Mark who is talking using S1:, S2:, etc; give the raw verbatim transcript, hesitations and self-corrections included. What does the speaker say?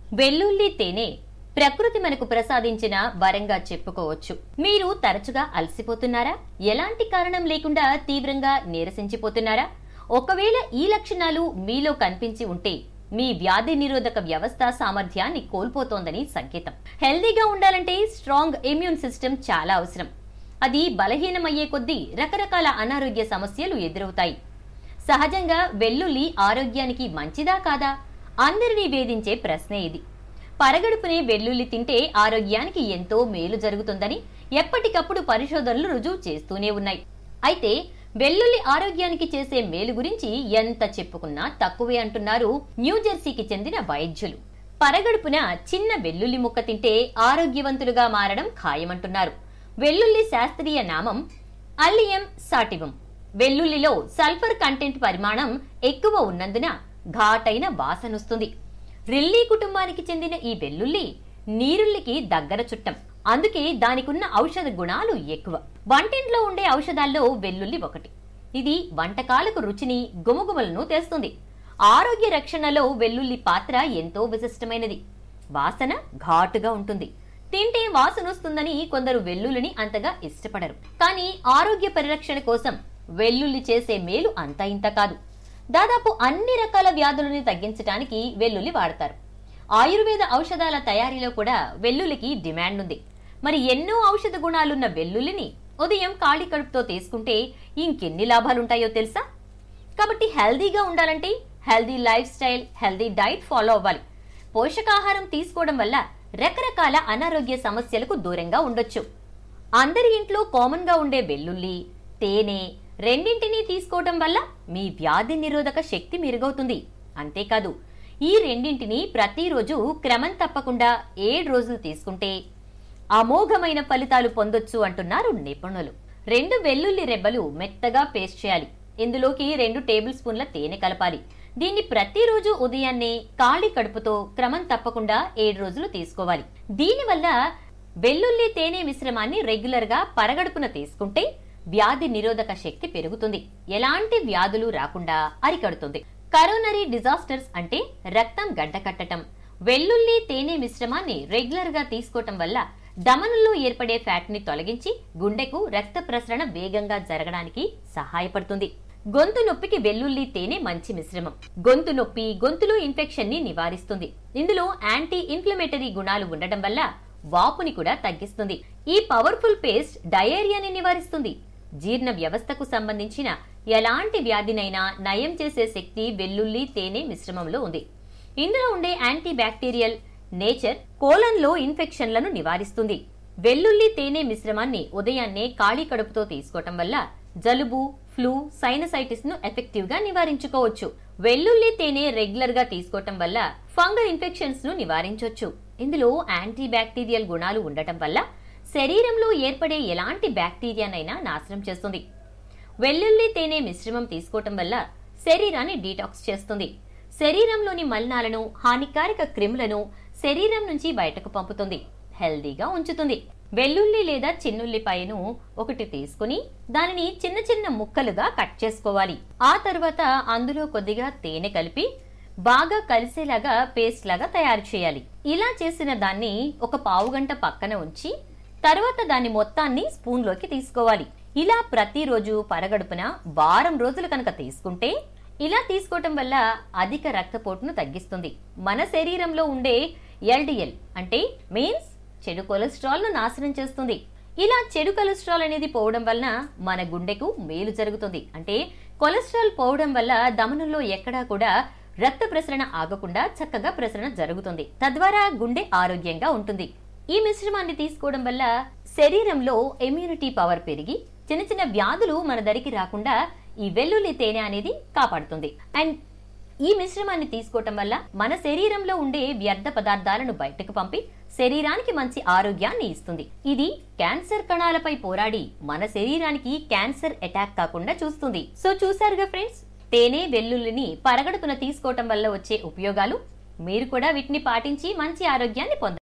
S1: వెల్లుల్లి తేనె ప్రకృతి మనకు ప్రసాదించిన వరంగా చెప్పుకోవచ్చు. మీరు తరచుగా అలసిపోతున్నారా? ఎలాంటి కారణం లేకుండా తీవ్రంగా నీరసించిపోతున్నారా? ఒకవేళ ఈ లక్షణాలు మీలో కనిపించి ఉంటే మీ వ్యాధి నిరోధక వ్యవస్థ సామర్థ్యాన్ని కోల్పోతోందని సంకేతం. హెల్దీగా ఉండాలంటే స్ట్రాంగ్ ఇమ్యూన్ సిస్టమ్ చాలా అవసరం. అది బలహీనమయ్యే కొద్దీ రకరకాల అనారోగ్య సమస్యలు ఎదురవుతాయి. సహజంగా వెల్లుల్లి ఆరోగ్యానికి మంచిదా కాదా? అందరినీ వేధించే ప్రశ్నే ఇది. పరగడుపునే వెల్లుల్లి తింటే ఆరోగ్యానికి ఎంతో మేలు జరుగుతుందని ఎప్పటికప్పుడు పరిశోధనలు రుజువు చేస్తూనే ఉన్నాయి. అయితే వెల్లుల్లి ఆరోగ్యానికి చేసే మేలు గురించి ఎంత చెప్పుకున్నా తక్కువే అంటున్నారు న్యూజెర్సీకి చెందిన వైద్యులు. పరగడుపున చిన్న వెల్లుల్లి ముక్క తింటే ఆరోగ్యవంతులుగా మారడం ఖాయమంటున్నారు. వెల్లుల్లి శాస్త్రీయ నామం అల్లియం సాటివం. వెల్లుల్లిలో సల్ఫర్ కంటెంట్ పరిమాణం ఎక్కువ ఉన్నందున ఘాటైన వాసనొస్తుంది. రిల్లీ కుటుంబానికి చెందిన ఈ వెల్లుల్లి నీరుల్లికి దగ్గర చుట్టం. అందుకే దానికున్న ఔషధ గుణాలు ఎక్కువ. వంటింట్లో ఉండే ఔషధాల్లో వెల్లుల్లి ఒకటి. ఇది వంటకాలకు రుచిని, గుమగుమలను తెస్తుంది. ఆరోగ్య రక్షణలో వెల్లుల్లి పాత్ర ఎంతో విశిష్టమైనది. వాసన ఘాటుగా ఉంటుంది. తింటే వాసనొస్తుందని కొందరు వెల్లుల్లిని అంతగా ఇష్టపడరు. కానీ ఆరోగ్య పరిరక్షణ కోసం వెల్లుల్లి చేసే మేలు అంతా ఇంత కాదు. దాదాపు అన్ని రకాల వ్యాధులను తగ్గించడానికి వెల్లుల్లి వాడతారు. ఆయుర్వేద ఔషధాల తయారీలో కూడా వెల్లుల్లికి డిమాండ్ ఉంది. మరి ఎన్నో ఔషధ గుణాలున్న వెల్లుల్లిని ఉదయం ఖాళీ కడుపుతో తీసుకుంటే ఇంకెన్ని లాభాలుంటాయో తెలుసా? కాబట్టి హెల్దీగా ఉండాలంటే healthy lifestyle, healthy diet follow అవ్వాలి. పోషకాహారం తీసుకోవడం వల్ల రకరకాల అనారోగ్య సమస్యలకు దూరంగా ఉండొచ్చు. అందరి ఇంట్లో కామన్ గా ఉండే వెల్లుల్లి, తేనె రెండింటినీ తీసుకోవడం వల్ల మీ వ్యాధి నిరోధక శక్తి మెరుగవుతుంది. అంతేకాదు, ఈ రెండింటినీ ప్రతిరోజు క్రమం తప్పకుండా ఏడు రోజులు తీసుకుంటే అమోఘమైన ఫలితాలు పొందొచ్చు అంటున్నారు నిపుణులు. రెండు వెల్లుల్లి రెబ్బలు మెత్తగా పేస్ట్ చేయాలి. ఇందులోకి రెండు టేబుల్ స్పూన్ల తేనె కలపాలి. దీన్ని ప్రతిరోజు ఉదయాన్నే ఖాళీ కడుపుతో క్రమం తప్పకుండా ఏడు రోజులు తీసుకోవాలి. దీనివల్ల వెల్లుల్లి తేనె మిశ్రమాన్ని రెగ్యులర్ గా పరగడుపున తీసుకుంటే వ్యాధి నిరోధక శక్తి పెరుగుతుంది. ఎలాంటి వ్యాధులు రాకుండా అరికడుతుంది. కరోనరీ డిజాస్టర్స్ అంటే రక్తం గడ్డకట్టడం. వెల్లుల్లి తేనె మిశ్రమాన్ని రెగ్యులర్ గా తీసుకోవటం వల్ల ధమనుల్లో ఏర్పడే ఫ్యాట్ ని తొలగించి గుండెకు రక్త ప్రసరణ వేగంగా జరగడానికి సహాయపడుతుంది. గొంతు నొప్పికి వెల్లుల్లి తేనె మంచి మిశ్రమం. గొంతు నొప్పి, గొంతులో ఇన్ఫెక్షన్ ని నివారిస్తుంది. ఇందులో యాంటీ ఇన్ఫ్లమేటరీ గుణాలు ఉండటం వల్ల వాపుని కూడా తగ్గిస్తుంది. ఈ పవర్ఫుల్ పేస్ట్ డయేరియాని నివారిస్తుంది. జీర్ణ వ్యవస్థకు సంబంధించిన ఎలాంటి వ్యాధినైనా నయం చేసే శక్తి వెల్లుల్లి తేనె మిశ్రమంలో ఉంది. ఇందులో ఉండే యాంటీ బ్యాక్టీరియల్ నేచర్ కోలన్ లో ఇన్ఫెక్షన్లను నివారిస్తుంది. వెల్లుల్లి తేనె మిశ్రమాన్ని ఉదయాన్నే ఖాళీ కడుపుతో తీసుకోవటం వల్ల జలుబు, ఫ్లూ, సైనసైటిస్ ను ఎఫెక్టివ్ గా నివారించుకోవచ్చు. వెల్లుల్లి తేనె రెగ్యులర్ గా తీసుకోవటం వల్ల ఫంగల్ ఇన్ఫెక్షన్స్ ను నివారించవచ్చు. ఇందులో యాంటీ బ్యాక్టీరియల్ గుణాలు ఉండటం వల్ల శరీరంలో ఏర్పడే ఎలాంటి బ్యాక్టీరియానైనా నాశనం చేస్తుంది. వెల్లుల్లి తేనె మిశ్రమం తీసుకోవటం వల్ల శరీరాన్ని డీటాక్స్ చేస్తుంది. శరీరంలోని మలినాలను, హానికారక క్రిములను శరీరం నుంచి బయటకు పంపుతుంది. హెల్దీగా ఉంచుతుంది. వెల్లుల్లి లేదా చిన్నుల్లిపాయను ఒకటి తీసుకుని దానిని చిన్న చిన్న ముక్కలుగా కట్ చేసుకోవాలి. ఆ తర్వాత అందులో కొద్దిగా తేనె కలిపి బాగా కలిసేలాగా పేస్ట్ లాగా తయారు చేయాలి. ఇలా చేసిన దాన్ని ఒక పావు గంట పక్కన ఉంచి తర్వాత దాని మొత్తాన్ని స్పూన్ లోకి తీసుకోవాలి. ఇలా ప్రతిరోజు పరగడుపున వారం రోజులు కనుక తీసుకుంటే, ఇలా తీసుకోవటం వల్ల అధిక రక్తపోటును తగ్గిస్తుంది. మన శరీరంలో ఉండే ఎల్డిఎల్ అంటే మీన్స్ చెడు కొలెస్ట్రాల్ ను నాశనం చేస్తుంది. ఇలా చెడు కొలెస్ట్రాల్ అనేది పోవడం వలన మన గుండెకు మేలు జరుగుతుంది. అంటే కొలెస్ట్రాల్ పోవడం వల్ల ధమనుల్లో ఎక్కడా కూడా రక్త ప్రసరణ ఆగకుండా చక్కగా ప్రసరణ జరుగుతుంది. తద్వారా గుండె ఆరోగ్యంగా ఉంటుంది. ఈ మిశ్రమాన్ని తీసుకోవడం వల్ల శరీరంలో ఇమ్యూనిటీ పవర్ పెరిగి చిన్న చిన్న వ్యాధులు మన దరికి రాకుండా ఈ వెల్లుల్లి తేనె అనేది కాపాడుతుంది. అండ్ ఈ మిశ్రమాన్ని తీసుకోవటం వల్ల మన శరీరంలో ఉండే వ్యర్థ పదార్థాలను బయటకు పంపి శరీరానికి మంచి ఆరోగ్యాన్ని ఇస్తుంది. ఇది క్యాన్సర్ కణాలపై పోరాడి మన శరీరానికి క్యాన్సర్ అటాక్ కాకుండా చూస్తుంది. సో చూసారుగా ఫ్రెండ్స్, తేనె, వెల్లుల్లిని పరగడుపున తీసుకోవటం వల్ల వచ్చే ఉపయోగాలు. మీరు కూడా వీటిని పాటించి మంచి ఆరోగ్యాన్ని పొందండి.